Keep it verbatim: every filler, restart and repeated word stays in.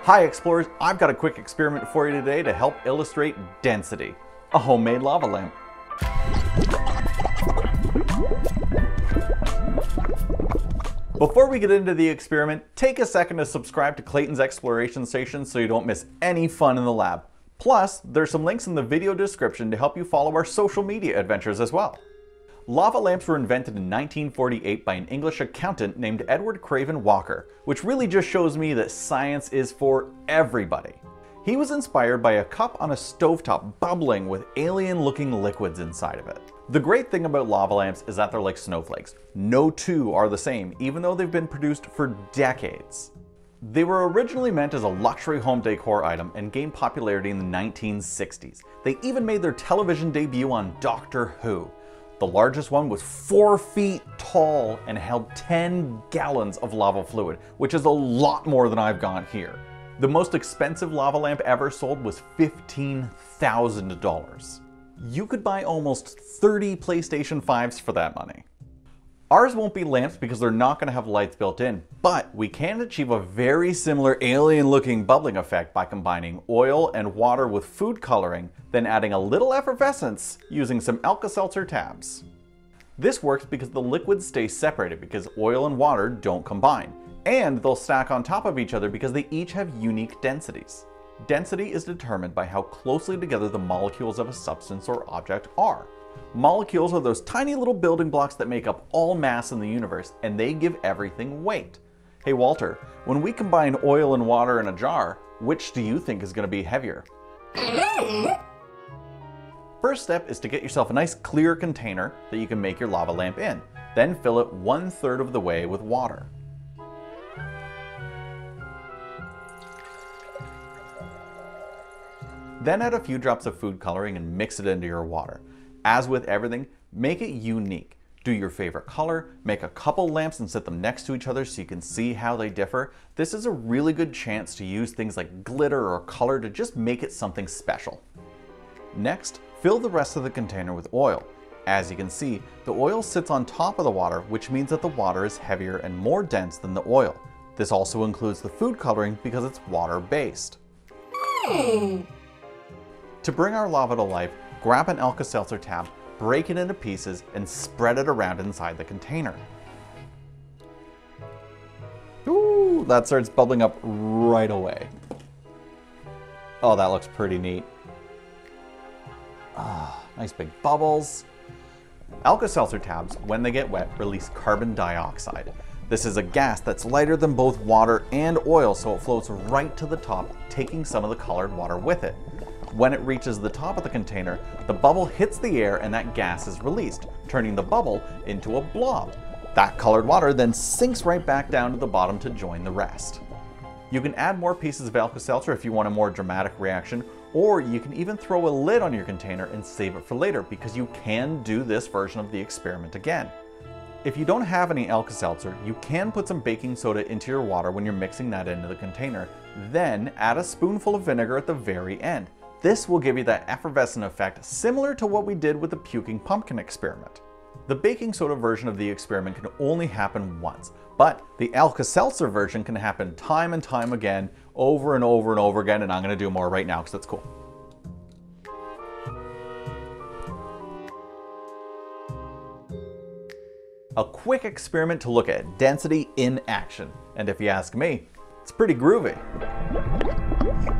Hi explorers, I've got a quick experiment for you today to help illustrate density. A homemade lava lamp. Before we get into the experiment, take a second to subscribe to Clayton's Exploration Station so you don't miss any fun in the lab. Plus, there's some links in the video description to help you follow our social media adventures as well. Lava lamps were invented in nineteen forty-eight by an English accountant named Edward Craven Walker, which really just shows me that science is for everybody. He was inspired by a cup on a stovetop bubbling with alien-looking liquids inside of it. The great thing about lava lamps is that they're like snowflakes. No two are the same, even though they've been produced for decades. They were originally meant as a luxury home decor item and gained popularity in the nineteen sixties. They even made their television debut on Doctor Who. The largest one was four feet tall and held ten gallons of lava fluid, which is a lot more than I've got here. The most expensive lava lamp ever sold was fifteen thousand dollars. You could buy almost thirty PlayStation fives for that money. Ours won't be lamps because they're not going to have lights built in, but we can achieve a very similar alien-looking bubbling effect by combining oil and water with food coloring, then adding a little effervescence using some Alka-Seltzer tabs. This works because the liquids stay separated because oil and water don't combine, and they'll stack on top of each other because they each have unique densities. Density is determined by how closely together the molecules of a substance or object are. Molecules are those tiny little building blocks that make up all mass in the universe, and they give everything weight. Hey Walter, when we combine oil and water in a jar, which do you think is going to be heavier? First step is to get yourself a nice clear container that you can make your lava lamp in. Then fill it one third of the way with water. Then add a few drops of food coloring and mix it into your water. As with everything, make it unique. Do your favorite color, make a couple lamps and set them next to each other so you can see how they differ. This is a really good chance to use things like glitter or color to just make it something special. Next, fill the rest of the container with oil. As you can see, the oil sits on top of the water, which means that the water is heavier and more dense than the oil. This also includes the food coloring because it's water-based. To bring our lava to life, grab an Alka-Seltzer tab, break it into pieces, and spread it around inside the container. Ooh, that starts bubbling up right away. Oh, that looks pretty neat. Ah, nice big bubbles. Alka-Seltzer tabs, when they get wet, release carbon dioxide. This is a gas that's lighter than both water and oil, so it floats right to the top, taking some of the colored water with it. When it reaches the top of the container, the bubble hits the air and that gas is released, turning the bubble into a blob. That colored water then sinks right back down to the bottom to join the rest. You can add more pieces of Alka-Seltzer if you want a more dramatic reaction, or you can even throw a lid on your container and save it for later because you can do this version of the experiment again. If you don't have any Alka-Seltzer, you can put some baking soda into your water when you're mixing that into the container, then add a spoonful of vinegar at the very end. This will give you that effervescent effect similar to what we did with the puking pumpkin experiment. The baking soda version of the experiment can only happen once, but the Alka-Seltzer version can happen time and time again, over and over and over again, and I'm going to do more right now because that's cool. A quick experiment to look at density in action, and if you ask me, it's pretty groovy.